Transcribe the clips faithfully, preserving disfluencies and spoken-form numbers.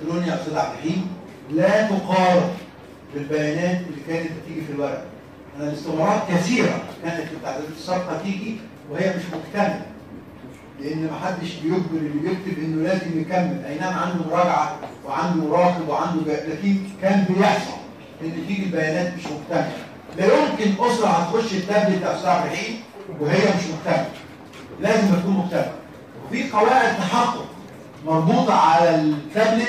الالكتروني يا استاذ عبد الرحيم لا تقارن بالبيانات اللي كانت بتيجي في الورق. انا الاستمارات كثيره كانت في التعديلات السابقه تيجي وهي مش مكتمله، لان ما حدش بيجبر اللي بيكتب انه لازم يكمل، اي نعم عنده مراجعه وعنده مراقب وعنده جا... لكن كان بيحصل ان تيجي البيانات مش مكتمله. لا يمكن اسره هتخش التابلت يا استاذ عبد الرحيم وهي مش مكتمله، لازم تكون مكتمله. وفي قواعد تحقق مربوطه على التابلت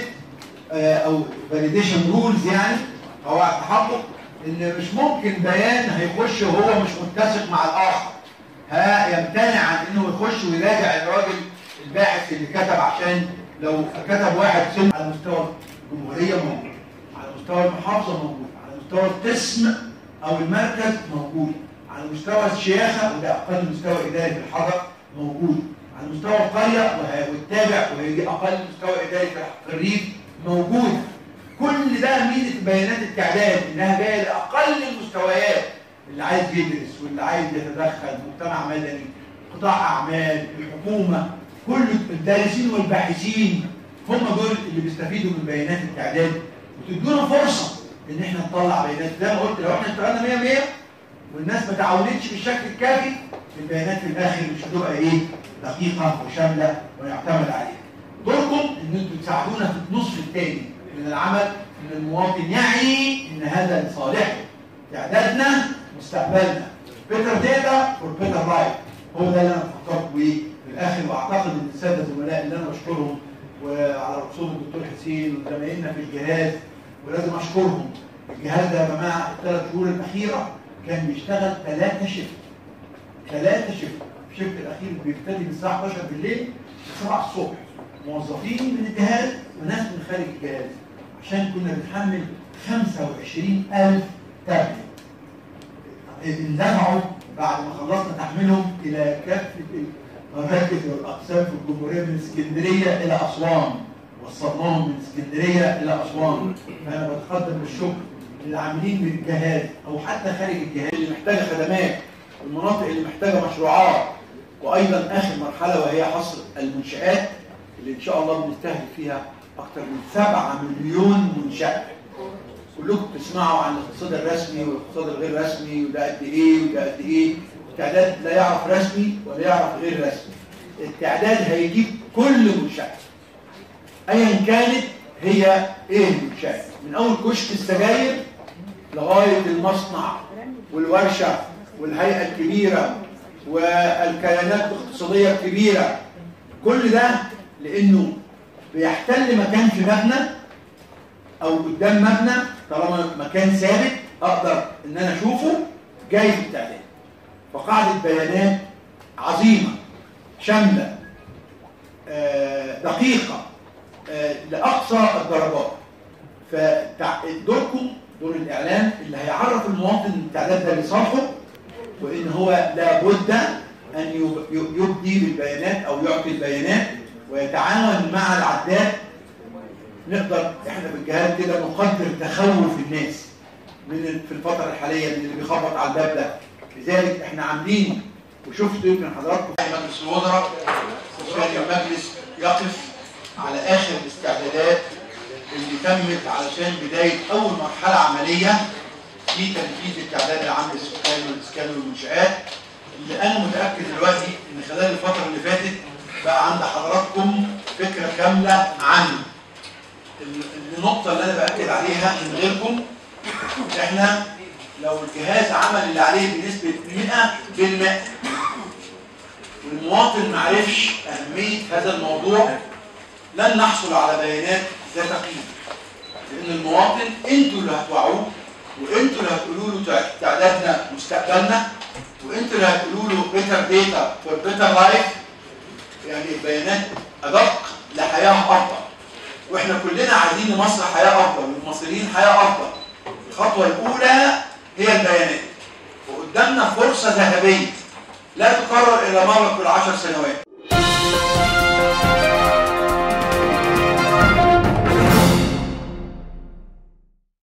او فاليديشن رولز، يعني قواعد تحقق ان مش ممكن بيان هيخش وهو مش متسق مع الاخر، ها يمتنع عن انه يخش ويراجع الراجل الباحث اللي كتب، عشان لو كتب واحد سن على مستوى الجمهوريه موجود، على مستوى المحافظه موجود، على مستوى القسم او المركز موجود، على مستوى الشياخه وده اقل مستوى اداري في الحضر موجود، على مستوى القريه والتابع وهي اقل مستوى اداري في الريف موجود. كل ده ميزه بيانات التعداد انها جايه لاقل المستويات، اللي عايز يدرس واللي عايز يتدخل، مجتمع مدني، قطاع اعمال، الحكومه، كل الدارسين والباحثين هم دول اللي بيستفيدوا من بيانات التعداد، وتدونا فرصه ان احنا نطلع بيانات. زي ما قلت لو احنا اشتغلنا مية مية والناس ما تعاونتش بالشكل الكافي، البيانات في الاخر مش هتبقى ايه؟ دقيقه وشامله ويعتمد عليها. دوركم ان انتم تساعدونا في النصف الثاني من العمل، ان المواطن يعي ان هذا لصالحه، تعدادنا مستقبلنا، بيتر داتا فور بيتر لايف، هو ده اللي انا فكرت بيه في الاخر. واعتقد ان الساده الزملاء اللي انا بشكرهم وعلى رسوم الدكتور حسين وزمايلنا في الجهاز، ولازم اشكرهم. الجهاز ده يا جماعه الثلاث شهور الاخيره كان بيشتغل ثلاثه شيفت، ثلاثه شيفت، الشيفت الاخير بيبتدي من الساعه احداشر بالليل ل سبعة الصبح، موظفين من الجهاز وناس من خارج الجهاز، عشان كنا بنحمل خمسة وعشرين ألف تابلت. اندفعوا بعد ما خلصنا تحميلهم الى كافه المراكز والاقسام في الجمهوريه من اسكندريه الى اسوان، وصلناهم من اسكندريه الى اسوان. فانا بتقدم بالشكر للعاملين من الجهاز او حتى خارج الجهاز اللي محتاجه خدمات، والمناطق اللي محتاجه مشروعات، وايضا اخر مرحله وهي حصر المنشات اللي ان شاء الله بنستهدف فيها اكثر من سبعة مليون منشاه. كلكم تسمعوا عن الاقتصاد الرسمي والاقتصاد الغير رسمي، وده قد ايه وده قد ايه. التعداد لا يعرف رسمي ولا يعرف غير رسمي. التعداد هيجيب كل منشاه ايا كانت هي ايه المنشاه، من اول كشك السجاير لغايه المصنع والورشه والهيئه الكبيره والكيانات الاقتصاديه الكبيره. كل ده لانه بيحتل مكان في مبنى او قدام مبنى، طالما مكان ثابت اقدر ان انا اشوفه جاي في التعداد. فقاعده بيانات عظيمه شامله دقيقه لاقصى الدرجات. فدوركم دور الاعلام اللي هيعرف المواطن ان التعداد ده لصالحه، وان هو لابد ان يبدي بالبيانات او يعطي البيانات ويتعاون مع العداد. نقدر احنا بالجهاز كده نقدر تخوف الناس من في الفتره الحاليه من اللي بيخبط على الباب ده. لذلك احنا عاملين، وشفتوا يمكن حضراتكم مجلس الوزراء وكان المجلس يقف على اخر الاستعدادات اللي تمت علشان بدايه اول مرحله عمليه في تنفيذ التعداد العام للسكان والاسكان والمنشآت، اللي انا متاكد دلوقتي ان خلال الفتره اللي فاتت بقى عند حضراتكم فكره كامله عنه. النقطة اللي أنا بأكد عليها من غيركم، إحنا لو الجهاز عمل اللي عليه بنسبة مئة بالمئة والمواطن ما عرفش أهمية هذا الموضوع، لن نحصل على بيانات ذات قيمة. لأن المواطن أنتوا اللي هتوعوه، وأنتوا اللي هتقولوا له تعدادنا مستقبلنا، وأنتوا اللي هتقولوا له بيتر داتا فور بيتر لايف، يعني البيانات أدق لحياة أفضل. واحنا كلنا عايزين لمصر حياه افضل والمصريين حياه افضل. الخطوه الاولى هي البيانات، وقدامنا فرصه ذهبيه لا تكرر الا مره كل عشر سنوات.